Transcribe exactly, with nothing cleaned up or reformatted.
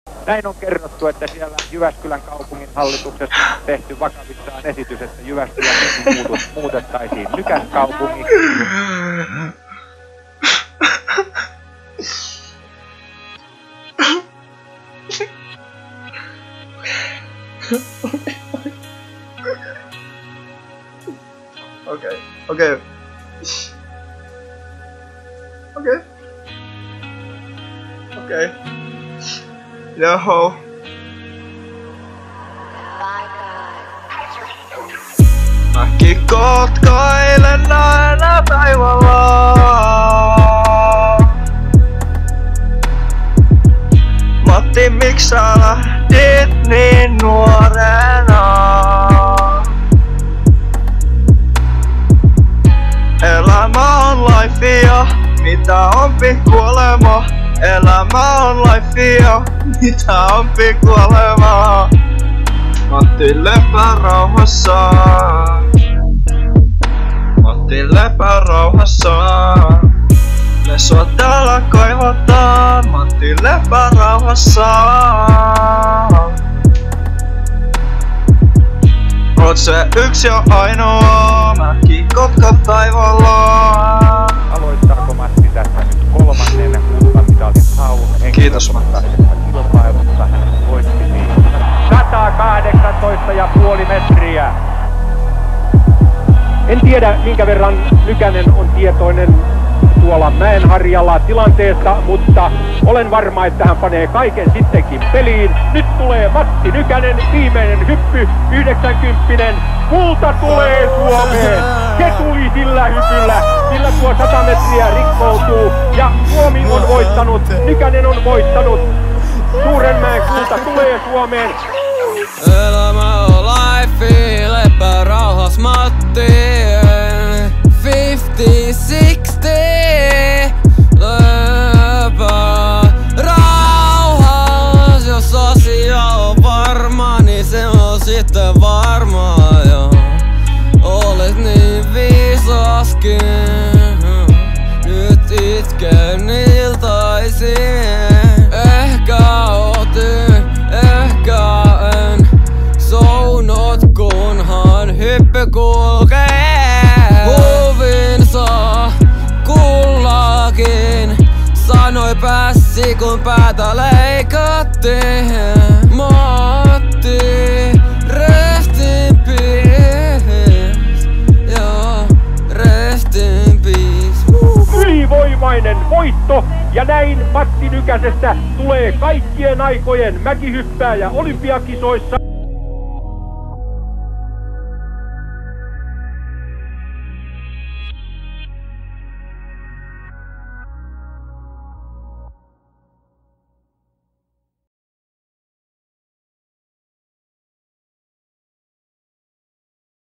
Näin on kerrottu, että siellä Jyväskylän kaupungin hallituksessa on tehty vakavissaan esitys, että Jyväskylän nimi muutettaisiin Nykäskaupungiksi. Okei, okei. Okei. Okei. Joho. Mäkin kotkailen aina taivalla. Matti, miksi sä lähdit niin nuorena? Elämä on lifea, mitä ompi kuolema. Elämä on lifea, mitä ompi kuolema. Matti lepää rauhassa. Matti lepää rauhassa. Me sua täällä kaivataan. Matti lepää rauhassa. Oot se yksi ja ainoa. Mäkin Kotka taivaalla. Aloittaako Matti tästä nyt kolmannen kultamitalin haun? Kiitos Matti. Kilpailussa hän voitti niin sata kahdeksantoista pilkku viisi metriä. En tiedä minkä verran Nykänen on tietoinen tuolla mäenharjalla tilanteesta, mutta olen varma, että hän panee kaiken sittenkin peliin. Nyt tulee Matti Nykänen, viimeinen hyppy, yhdeksänkymppinen. Kulta tulee Suomeen! Se tuli sillä hypyllä, sillä tuo sata metriä rikkoutuu ja Suomi on voittanut, Nykänen on voittanut. Suurenmäen kulta tulee Suomeen. Elämä on life, lepää rauhas Matti. viisikymmentä kuusikymmentä lepää rauhas. Jos asia on varma, niin se on sitten varmaa. Jo. Olet niin viisaskin, nyt itken iltaisin. Ehkä otin, ehkä en. Sounot kunhan hyppy kulkee. Huvinsa kullakin sanoi pässi kun päätä leikattiin. Matti, rest in peace. Joo, rest in peace. Ylivoimainen voitto ja näin Matti Nykäsestä tulee kaikkien aikojen mäkihyppääjä olympiakisoissa.